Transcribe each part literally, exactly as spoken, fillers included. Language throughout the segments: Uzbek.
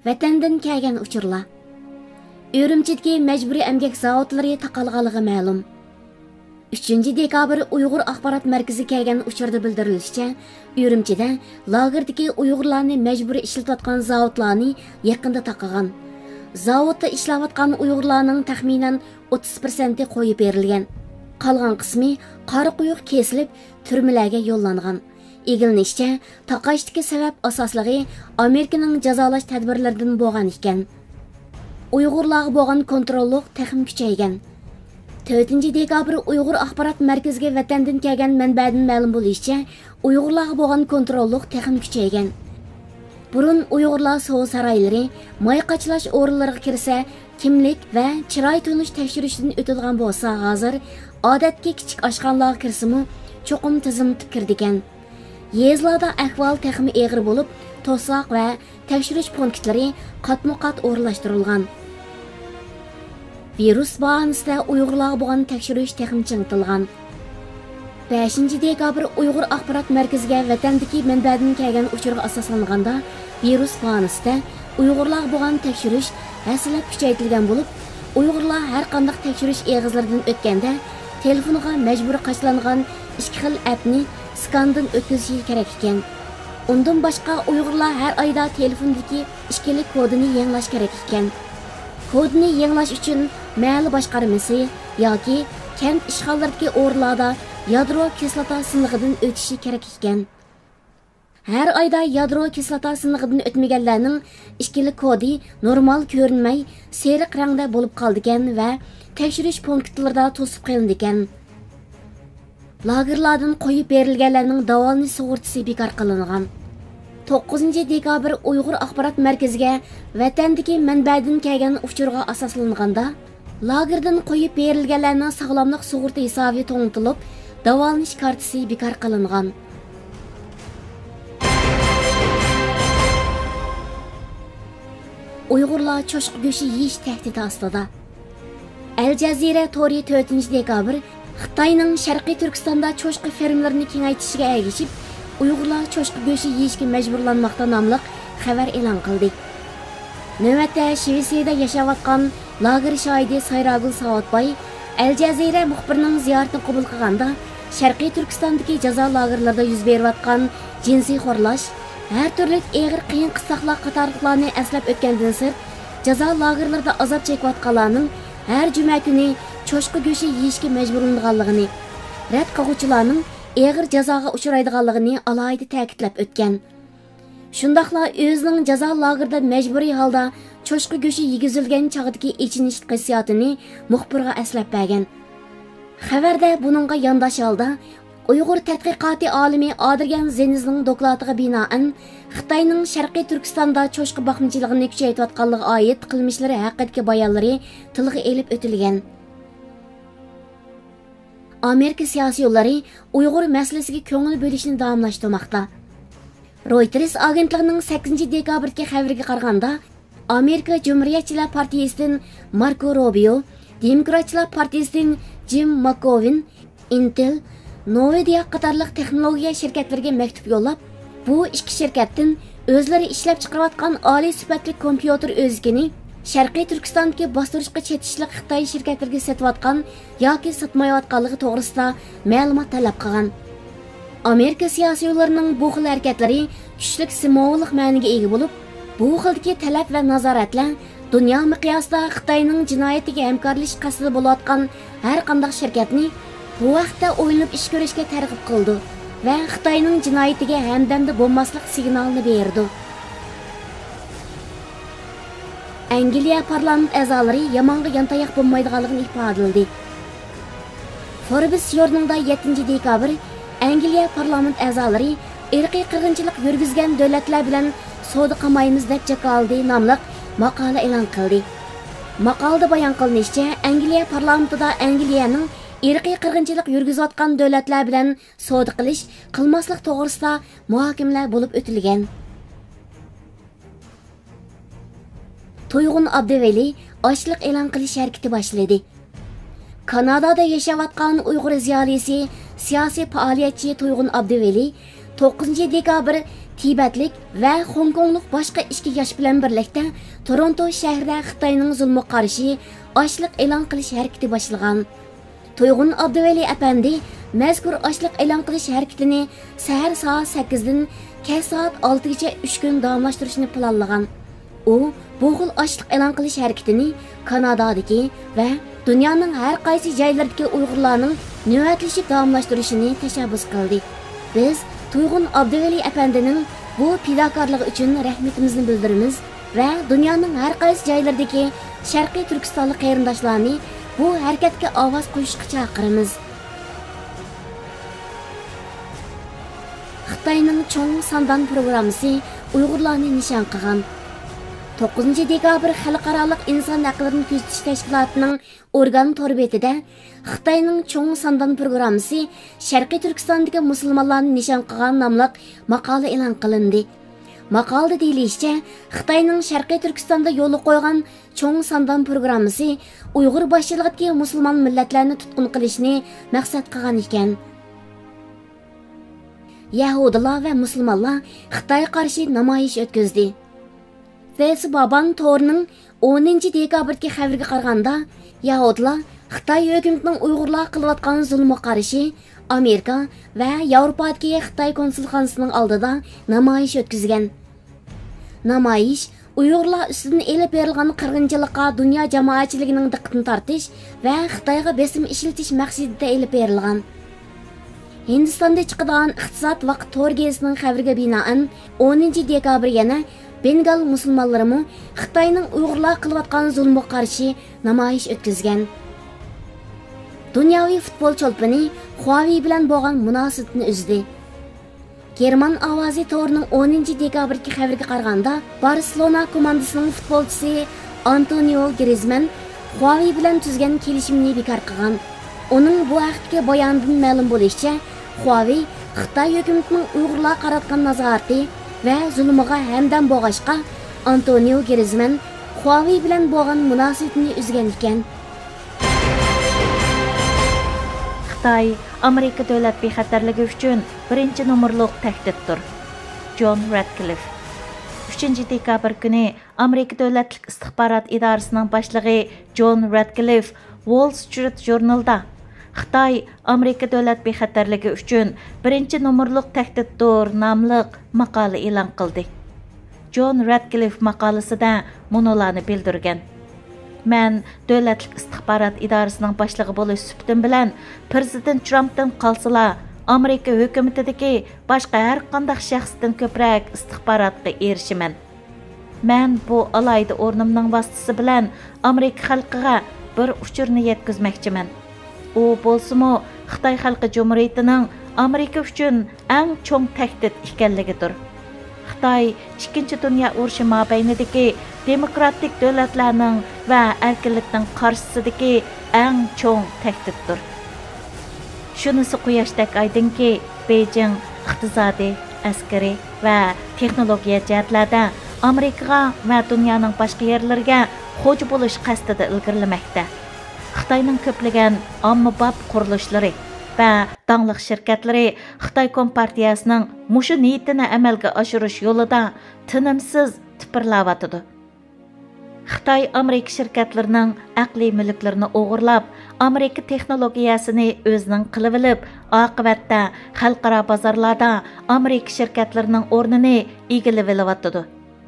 vatandan kelgan uchurlar. Urumchidagi majburiy emgak zavodlari taqalganligi ma'lum. uchinchi dekabr Uyg'ur axborot markazi kelgan uchurda bildirilishicha, Urumchida lagerdagi Uyg'urlarni majburiy ishlatayotgan zavodlarni yaqinda taqagan. Zavodda ishlayotgan Uyg'urlarning taxminan o'ttiz persenti qo'yib berilgan. Qolgan qismi qora quyuq kesilib, turmalarga yo'llangan. Egilnishcha, taqashdagi sabab asosligi Amerikaning jazolash tadbirlaridan bo'lgan ekan. Uyg'urlarga bo'lgan kontrollik texim kuchaygan. to'rtinchi dekabr Uyg'ur axborot markaziga vatandan kelgan manbadan ma'lum bo'lishicha, Uyg'urlarga bo'lgan kontrollik texim kuchaygan. Burun Uyg'urlar so'v saroylari, moy qachlash o'rinlariga kirsa, kimlik va chiroy tunish tekshirishdan o'tilgan bo'lsa, hozir odatga kichik oshxonalarga kirsimi, cho'qim tizimtib kirdigan. Yezlarda ahvol texmi eg'ir bo'lib, to'siq va tekshirish punktlari qatma-qat o'rnashtirilgan. Virus bahonasida Uyg'urlarga bo'lgan tekshirish texmi chingtilgan. beshinchi dekabr Uyg'ur axborot markaziga vatandagi manbadan kelgan uchurga asoslanganda, virus bahonasida Uyg'urlarga bo'lgan tekshirish hasilab kuchaytirilgan bo'lib, Uyg'urlar har qanday tekshirish eg'izlaridan o'tganda telefoniga majburiy qachlangan ikki xil appni skandan o'tkazishi kerak ekan. Undan boshqa Uyg'urlar har oyda telefondagi ikkili kodini yangilash kerak ekan. Kodni yangilash uchun mahalliy boshqarmasi yoki kent ishg'ollardagi o'rinlarda yadro kislota sinig'idan o'tishi kerak ekan. Har oyda yadro kislota sinig'idan o'tmaganlarning ikkili kodi normal ko'rinmay, seriq rangda bo'lib qoldigan va tekshirish punktlarida to'sib qo'yilgan. Lagerlardan qo'yib berilganlarning davolanish sug'urtasi bekor qilingan. to'qqizinchi dekabr Uyg'ur axborot markaziga vatandagi manbadan kelgan uchurga asoslanganda, lagerdan qo'yib berilganlarning sog'lomlik sug'urta hisobi to'ntilib, davolanish kartasi bekor qilingan. Uyg'urlar cho'shqa go'shi yeyish tahdidi ostida. Al Jazeera to'ri to'rtinchi dekabr Xitoyning Sharqiy Turkistonda cho'shqa fermalarini kengaytishiga ergishib, Uyg'urlar cho'shqa go'shi yeyishga majburlanmoqda nomli xabar e'lon qildi. Navbatda Shvetsiyada yashayotgan lager shoidi Sayragul Savodboy Al Jazeera muxbirining ziyoratini qabul qilganda, Sharqiy Turkistondagi jazo lagerlarida yuz berayotgan jinsiy xo'rlash, har turli og'ir qiyin qistoqlar qatorliqlarni eslab o'tgandan so'ng, jazo lagerlarida azob chekayotganlarning har juma kuni cho'shqa go'shi yeyishga majburlanganligini, rad qiluvchilarning og'ir jazoga uchraydiganligini alohida ta'kidlab o'tgan. Shundaqla o'zining jazo lagerida majburiy holda cho'shqa go'shi yegizilgan chog'dagi ichinish hissiyotini muxbirga eslab bergan. Xabarda buningga yondosh holda Uyg'ur tadqiqoti olimi Adirgan Zenizning doklatiga binoan Xitoyning Sharqiy Turkistonda cho'shqa boqimchiligini kuchaytirayotganligiga oid qilmishlari haqidagi bayonlari tilga elib o'tilgan. Amerika siyosiyonlari Uyg'ur masalasiga ko'ngil bo'lishni davomlashtirmoqda. Reuters agentligining sakkizinchi dekabrdagi xabariga qaraganda, Amerika Cumhuriyetçiler Partiyasidan Marco Rubio, Demokratchilar Partiyasidan Jim McGovern, Intel, Nvidia qatorliq texnologiya shirkatlariga maktub yo'llab, bu ikki shirkatdan o'zlari ishlab chiqarayotgan oliy sifatli kompyuter o'zigini Sharqiy Turkistondagi bostirishga chetishliq Xitoy shirkatlariga sotayotgan yoki sotmayotganligi to'g'risida ma'lumot talab qilgan. Amerika siyosiyonlarining bu xil harakatlari kuchli simvolik ma'noga ega bo'lib, bu xildagi talab va nazoratlar dunyo miqyosida Xitoyning jinoyatiga hamkorlik qasdi bo'layotgan har qanday shirkatni bu vaqtda o'yinib ish ko'rishga targ'ib qildi va Xitoyning jinoyatiga hamdamda bo'lmaslik signalini berdi. Angliya parlament a'zolari yamonga yantayoq bo'lmaydiganligini ifodaladi. Forbes jurnalida yettinchi dekabr Angliya parlament a'zolari irqiy qirg'inchilik yurgizgan davlatlar bilan savdo qilmaymiz deb jakoldi nomli maqola e'lon qildi. Maqolada bayon qilinishicha, Angliya parlamentida Angliyaning irqiy qirg'inchilik yurgizayotgan davlatlar bilan savdo qilish, qilmaslik to'g'risida muhokamalar bo'lib o'tilgan. To'yg'un Abduvali ochliq e'lon qilish harakati boshladi. Kanadada yashayotgan Uyg'ur ziyolisi, siyosiy faoliyatchi To'yg'un Abduvali to'qqizinchi dekabr Tibetlik va Hong Kongluk boshqa ikki yosh bilan birlikda Toronto shahrida Xitoyning zulmga qarshi ochliq e'lon qilish harakati boshlagan. To'yg'un Abduvali apandi mazkur ochliq e'lon qilish harakatini sahar soat sakkiz dan kech soat olti gacha uch kun davomlashtirishni planlagan. U bu xil ochliq e'lon qilish harakatini Kanadadagi va dunyoning har qaysi joylaridagi Uyg'urlarning navbatlashib davomlashtirishini tashabbus qildi. Biz To'yg'un Abduvali apandining bu fidokorligi uchun rahmatimizni bildiramiz va dunyoning har qaysi joylaridagi Sharqiy Turkistonlik qarindoshlarni bu harakatga ovoz qo'yishga chaqiramiz. Xitoyning cho'ng sandan programmasi Uyg'urlarni nishon qilgan. to'qqizinchi dekabr Xalqaroliq inson haqlarini kuzatish tashkilotining organ tor betida Xitoyning cho'ng sandan programmasi Sharqiy Turkistondagi musulmonlarni nishon qilgan nomli maqola e'lon qilindi. Maqolada deyilishicha, Xitoyning Sharqiy Turkistonda yo'l qo'ygan cho'ng sandan programmasi Uyg'ur boshchiligidagi musulmon millatlarni tutqun qilishni maqsad qilgan ekan. Yahudilar va musulmonlar Xitoyga qarshi namoyish o'tkazdi. Facebook'dan to'rining o'ninchi dekabrdagi xabarga qaraganda, Yahudilar Xitoy hukumatining Uyg'urlar qilayotgan zulmga qarshi Amerika va Yevropadagi Xitoy konsulxonasining oldida namoyish o'tkazgan. Namoyish Uyg'urlar ustidan elib berilgan qirg'inchilikqa dunyo jamoatchiligining diqqatini tortish va Xitoyga besim ishiltish maqsadida elib berilgan. Hindistonda chiqadigan iqtisod vaqt to'rgesining xabariga binoan o'ninchi dekabr yana Bengal musulmonlarimi Xitoyning Uyg'urlar qilayotgan zulmga qarshi namoyish o'tkazgan. Dunyoviy futbol cho'lpini Huawei bilan bo'lgan munosabatni uzdi. German ovozi to'rining o'ninchi dekabrdagi xabarga qaraganda, Barcelona komandasining futbolchisi Antonio Griezmann Huawei bilan tuzgan kelishimni bekor qilgan. Uning bu haqdagi bayonidan ma'lum bo'lishicha, Huawei Xitoy hukumatining Uyg'urlar qaratgan nazorati va zulmiga hamdam bo'lg'ashqa Antonio Griezmann Huawei bilan bo'lgan munosabatni uzgan ekan. Xitoy Amerika davlat bexatarligi uchun birinchi nomerliq tahdiddir. John Radcliffe. uchinchi dekabr kuni Amerika davlatlik istixborot idorasining boshlig'i John Radcliffe Wall Street Journalda Xitoy Amerika davlat bexatarligi uchun birinchi nomerliq tahdiddir nomli maqola e'lon qildi. John Radcliffe maqolasida munolarni bildirgan. Men davlatlik istixborot idorasining boshlig'i bo'lish suhbatim bilan Prezident Trumpdan qolsala Amerika hukumatidagi boshqa har qanday shaxsdan ko'proq istixborotga erishiman. Men bu alayda o'rnimning vositasi bilan Amerika xalqiga bir uchurni yetkazmoqchiman. U bo'lsa-mu Xitoy xalqi Jumhuriyatining Amerika uchun eng cho'ng tahdid ekanligidir. Xitoy ikkinchi dunyo urushi mobaynidagi demokratik davlatlarning va erkinlikning qarshisidagi eng cho'ng tahdiddir. Shunisi quyoshdek aydinki, Beijing iqtisodiy, askariy va texnologiya jihatlarda Amerikaga va dunyoning boshqa yerlariga xo'ja bo'lish qasdida ilgirlamoqda. Xitoyning ko'plagan ommabop qurilishlari va dangliq shirkatlari Xitoy Kompartiyasining mushu niyatini amalga oshirish yo'lida tinimsiz tipirlayotdi. Xitoy Amerika shirkatlarining aqliy mulklarini o'g'irlab, Amerika texnologiyasini o'zining qilib olib, oqibatda xalqaro bozorlarda Amerika shirkatlarining o'rnini egallab olyapti.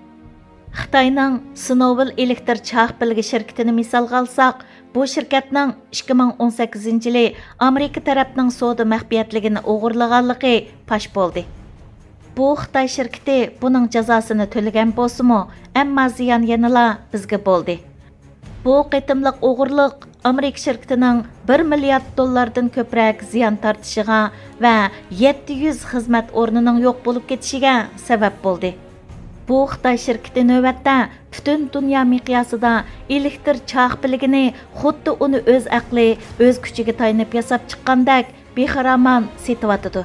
Xitoyning Snowball elektr chaq bilgi shirkatini misolga olsak, bu shirkatning ikki ming o'n sakkizinchi yili Amerika tarafining savdo maxfiyatligini o'g'irlaganligi pash bo'ldi. Bu Xitoy shirkati buning jazosini to'lagan bo'lsa-mu, ammo ziyon yanala bizga bo'ldi. Bu qitimliq o'g'irlik Amerika shirkatining bir milliard dollardan ko'proq ziyon tortishiga va yetti yuz xizmat o'rnining yo'q bo'lib ketishiga sabab bo'ldi. Bu Xitoy shirkati navbatda butun dunyo miqyosida elektr chaq biligini xuddi uni o'z aqli, o'z kuchiga tayanib yasab chiqqandek bexaroman setyapti.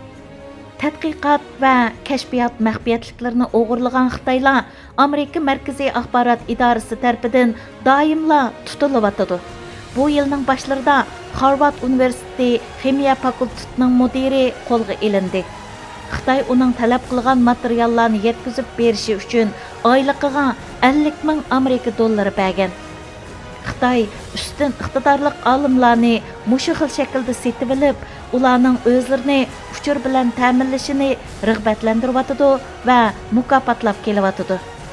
Tadqiqot va kashfiyot maxfiyatliklarini o'g'irlagan Xitoylar Amerika Markaziy axborot idorasi tarafidan doimla tutilyapti. Bu yilning boshlarida Harvard universiteti ximiya fakultetining mudiri qo'lga olindi. Xitoy uning talab qilgan materiallarni yetkazib berishi uchun oyliqiga ellik ming Amerika dollari bergan. Xitoy üstün iqtidorli olimlarni mushu xil shaklda setib olib, ularning o'zlarini uchur bilan ta'minlashini rag'batlantiryotidi va mukofotlab kelyotidi.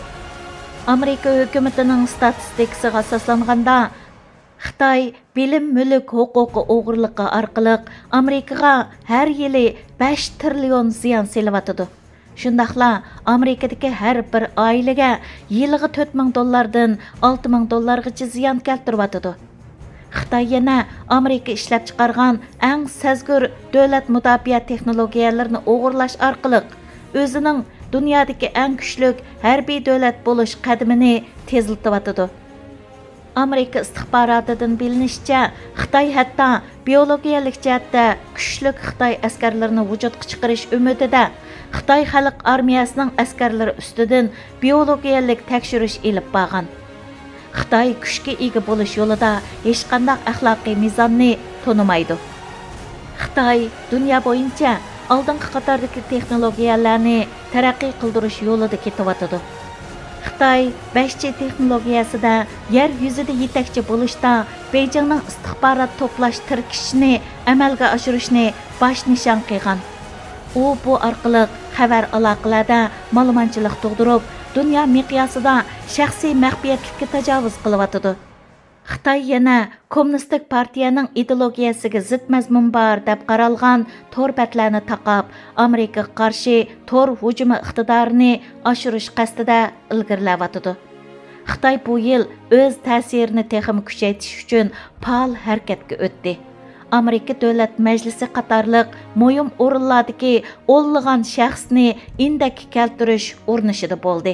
Amerika hukumatining statistikasiga asoslanganda Xitoy bilim mulk huquqi o'g'irligi orqali Amerikaga har yili besh trillion ziyon selyotidi. Shundaqla Amerikadagi har bir oilaga yiliga to'rt ming dollardan olti ming dollargacha ziyon keltiryotidi. Xitoy yana Amerika ishlab chiqargan eng sezgur davlat mudofaa texnologiyalarini o'g'irlash orqali o'zining dunyodagi eng kuchli harbiy davlat bo'lish qadamini tezlatyotidi. Amerika istixbarotidan bilinishicha, Xitoy hatto biologiyalik jihatda kuchli Xitoy askarlarini vujudga chiqarish umidida Xitoy xalq armiyasining askarlari ustidan biologiyalik tekshirish elib borgan. Xitoy kuchga ega bo'lish yo'lida hech qanday axloqiy mezonni tonimaydi. Xitoy dunyo bo'yicha oldingi qatordagi texnologiyalarni taraqqiy qildirish yo'lida ketyotidi. Xitoy besh G texnologiyasida yer yuzida yetakchi bo'lishda Beijingning istixborot to'plash tirkishini amalga oshirishni bosh nishon qilgan. U bu orqali xabar aloqalarda ma'lumotchilik tug'dirib, dunyo miqyosida shaxsiy maxfiyatlikka tajovuz qilyotidi. Xitoy yana Kommunistik partiyaning ideologiyasiga zid mazmun bor deb qaralgan to'rbatlarni taqab, Amerikaga qarshi to'r hujumi iqtidorini oshirish qasdida ilgirlayotidi. Xitoy bu yil o'z ta'sirini texim kuchaytirish uchun faol harakatga o'tdi. Amerika Davlat Majlisi qatorliq muhim o'rinlardagi o'nlagan shaxsni indakka keltirish urinishida bo'ldi.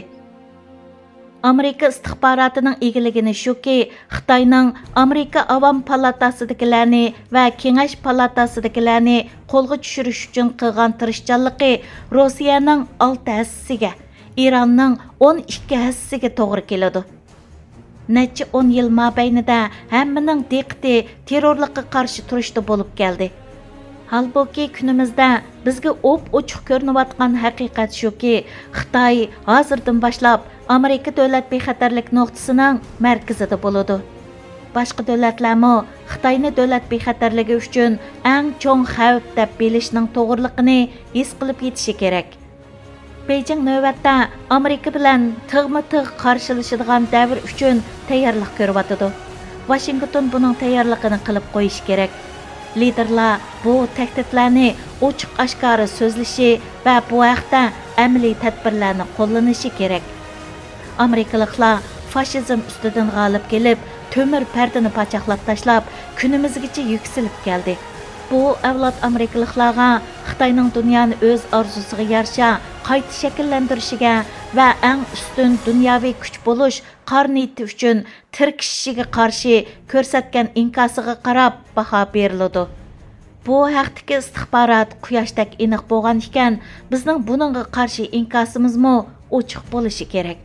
Amerika istixbarotining egiligini shuki, Xitoyning Amerika Avam palatasidagilarni va Kengash palatasidagilarni qo'lga tushirish uchun qilgan tirishchanligi Rossiyaning olti hassasiga, Iranning o'n ikki hassasiga to'g'ri keladi. Necha o'n yil mobaynida hammaning diqqati terrorlikqa qarshi turishda bo'lib keldi. Halbuki kunimizda bizga o'p-ochiq ko'rinayotgan haqiqat shuki, Xitoy hozirdan boshlab Amerika davlat bexatarlik nuqtasining markazida bo'ladi. Boshqa davlatlarmi Xitoyni davlat bexatarligi uchun eng cho'ng xavf deb bilishning to'g'riligini his qilib yetishi kerak. Beijing navbatda Amerika bilan tig'ma-tig' qarshilashadigan davr uchun tayyorlik ko'ryotidi. Washington buning tayyorligini qilib qo'yish kerak. Liderlar bu tahdidlarni ochiq-oshkora so'zlashi va bu haqda amaliy tadbirlarni qo'llanishi kerak. Amerikaliklar fashizm ustidan g'olib kelib, to'mir pardani pachaqlab tashlab, kunimizgacha yuksilib keldi. Bu avlod Amerikaliklarga Xitoyning dunyoni o'z orzusiga yarasha qayta shakllantirishiga va eng ustun dunyoviy kuch bo'lish qarniyati uchun tirkishishiga qarshi ko'rsatgan inkosiga qarab baho beriladi. Bu haqdagi istixborot quyoshdek aniq bo'lgan ekan, bizning buningga qarshi inkosimizmi ochiq bo'lishi kerak.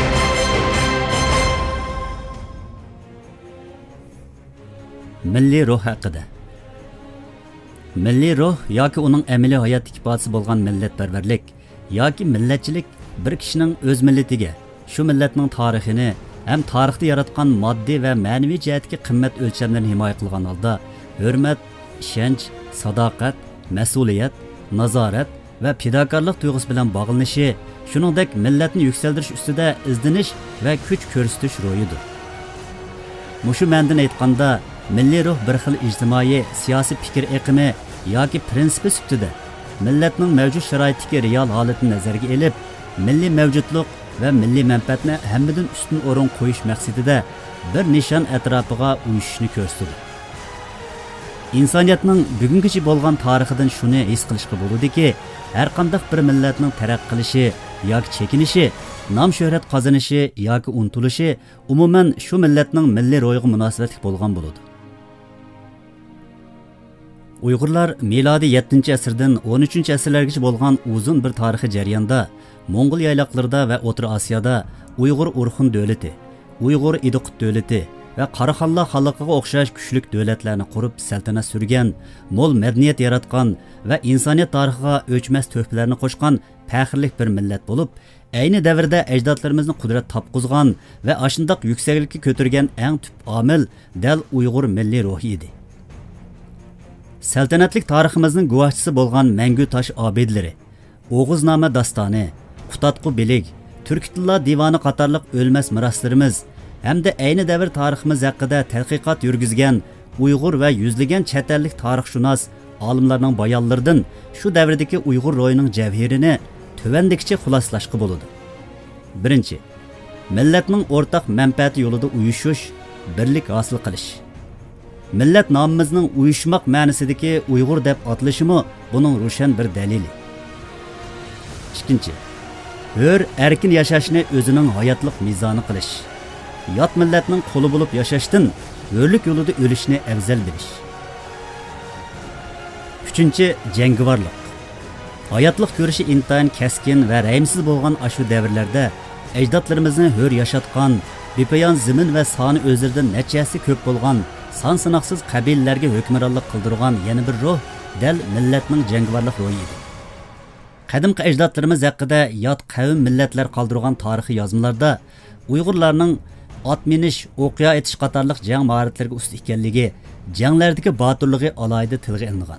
Milliy ruh haqida. Milliy ruh yoki uning amaliy hayot ifodasi bo'lgan millatparvarlik yoki millatchilik bir kishining o'z millatiga, shu millatning tarixini ham tarixda yaratgan moddiy va ma'naviy jihatga qimmat o'lchamlarni himoya qilgan holda hurmat, ishonch, sadoqat, mas'uliyat, nazorat va fidokorlik tuyg'usi bilan bog'lanishi, shuningdek millatni yuksaltirish ustida izdinish va kuch ko'rsatish ro'yidir. Mushu ma'noda aytganda, milliy ruh bir xil ijtimoiy, siyosiy fikr eqimi yoki prinsipi sifatida millatning mavjud sharoitdagi real holatini nazarga olib, milliy mavjudlik va milliy manfaatni hammadan ustun o'rin qo'yish maqsadida bir nishon atrofiga uyushishni ko'rsatadi. Insoniyatning bugungacha bo'lgan tarixidan shuni his qilishga bo'ladiki, har qanday bir millatning taraqqiy qilishi yoki chekinishi, nom shuhrat qozonishi yoki unutulishi umuman shu millatning milliy ro'yiga munosabatli bo'lgan bo'ladi. Uyg'urlar milodiy yettinchi asrdan o'n uchinchi asrlargacha bo'lgan uzun bir tarixiy jarayonda Mo'ng'ul yayloqlarida va O'rta Osiyoda Uyg'ur Urxun davlati, Uyg'ur Idiqut davlati, va Qaraxonlar xalqiga o'xshash kuchli davlatlarni qurib saltanat surgan, mo'l madaniyat yaratgan va insoniyat tarixiga o'chmas to'hfalarni qo'shgan faxrli bir millat bo'lib, ayni davrda ajdodlarimizni qudrat topqizgan va ashundoq yuksaklikka ko'targan eng tub omil dal Uyg'ur milliy ruhi edi. Saltanatlik tariximizning guvohchisi bo'lgan Mangu tosh obidlari, O'g'iznoma dostoni, Qutatqu bilik, Turkitilla divoni qatorliq o'lmas miroslarimiz hamda ayni davr tariximiz haqida tadqiqot yurgizgan Uyg'ur va yuzlagan chet ellik tarixshunos olimlarning bayonlaridan shu davrdagi Uyg'ur ro'yining javhirini tövandikcha xuloslashga bo'ladi. Birinchi, millatning o'rtaq manfaati yo'lida uyushish, birlik hosil qilish. Millat nomimizning uyushmoq ma'nosidagi Uyg'ur deb atilishimi buning ro'shan bir dalili. Ikkinchi, hur erkin yashashni o'zining hayotlik mezoni qilish. Yot millatning quli bo'lib yashashdan hurlik yo'lida o'lishni afzal bilish. Uchinchi, jangovarlik. Hayotlik ko'rishi intayin keskin va rahimsiz bo'lgan ashu davrlarda ajdodlarimizni hur yashatgan, bepoyon zimin va soni o'zlaridan nechasi ko'p bo'lgan son sanoqsiz qabilalarga hukmronlik qildirgan yana bir ruh dal millatning jangovarlik ruhi edi. Qadimgi ajdodlarimiz haqida yot qavm millatlar qoldirgan tarixiy yozmalarda Uyg'urlarning ot minish, o'qiya etish qatorliq jang mahoratlariga ust ekanligi, janglardagi botirligi alohida tilga ilingan.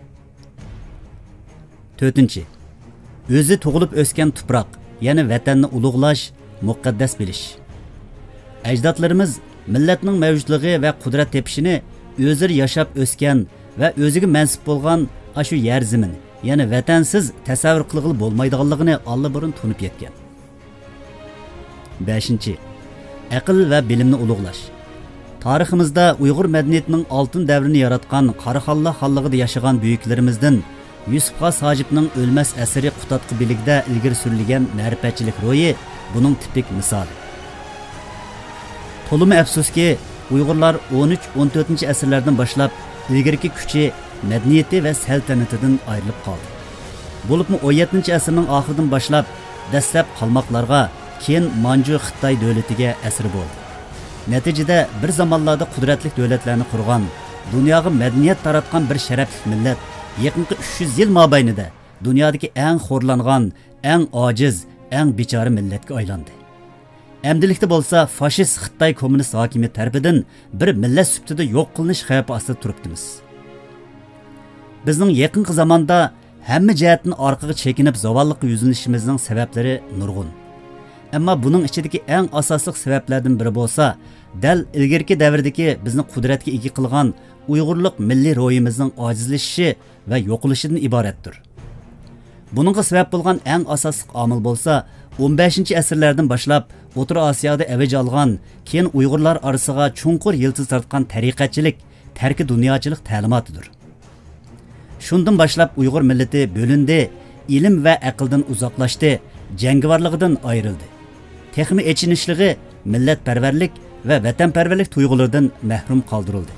To'rtinchi, o'zi tug'ilib o'sgan tuproq, ya'ni vatanni ulug'lash, muqaddas bilish. Ajdodlarimiz millatning mavjudligi va qudrat tepishini o'zlari yashab o'sgan va o'ziga mansub bo'lgan ashu yer zimin, ya'ni vatansiz tasavvur qilg'ili bo'lmaydiganligini allaburun tunib yetgan. Beshinchi, aql va bilimni ulug'lash. Tariximizda Uyg'ur madaniyatining oltin davrini yaratgan Qaraxonlar xalqida yashagan buyuklarimizdan Yusuf Xos Hojibning o'lmas asari Qutatqu biligida ilgari surilgan ma'rifatchilik ro'yi buning tipik misoli. To'limi afsuski, Uyg'urlar o'n uch o'n to'rtinchi asrlardan boshlab ilgariki kuchi, madaniyati va saltanatidan ayrilib qoldi. Bo'libmi o'n yettinchi asrning oxiridan boshlab dastlab qalmoqlarga, keyin Manju Xitoy davlatiga asir bo'ldi. Natijada bir zamonlarda qudratli davlatlarni qurgan, dunyoga madaniyat taratgan bir sharafli millat yaqinqi uch yuz yil mobaynida dunyodagi eng xo'rlangan, eng ojiz, eng bechora millatga aylandi. Amdilikda bo'lsa fashist Xitoy kommunist hokimiyat tarafidan bir millat sifatida yo'q qilinish xavfi ostida turibdimiz. Bizning yaqinqi zamonda hamma jihatdan orqaga chekinib zavollikqa yuzlanishimizning sabablari nurg'un. Ammo buning ichidagi eng asosli sabablardan biri bo'lsa, dal ilgarki davrdagi bizni qudratga ega qilgan Uyg'urlik milliy ro'yimizning ojizlashishi va yo'qilishidan iboratdir. Buningga sabab bo'lgan eng asosli omil bo'lsa, o'n beshinchi asrlardan boshlab O'rta Osiyoda avj olgan, keyin Uyg'urlar orasiga chunqur yildiz tortgan tariqatchilik, tarki dunyochilik ta'limotidir. Shundan boshlab Uyg'ur millati bo'lindi, ilm va aqldan uzoqlashdi, jangovarligidan ayrildi. Texmi echinishligi, millatparvarlik va vatanparvarlik tuyg'ularidan mahrum qoldirildi.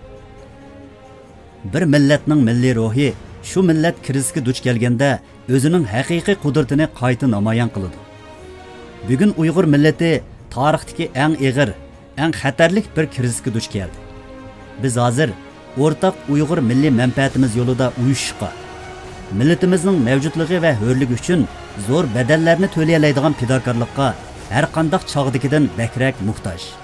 Bir millatning milliy ruhi shu millat krizga duch kelganda o'zining haqiqiy qudratini qayta namoyon qiladi. Bugun Uyg'ur millati tarixdagi eng og'ir, eng xatarlik bir krizga duch keldi. Biz hozir o'rtaq Uyg'ur milliy manfaatimiz yo'lida uyushishga, millatimizning mavjudligi va hurligi uchun zo'r badallarni to'lay oladigan fidokorlikqa har qanday chog'dikidan bakrak muhtoj.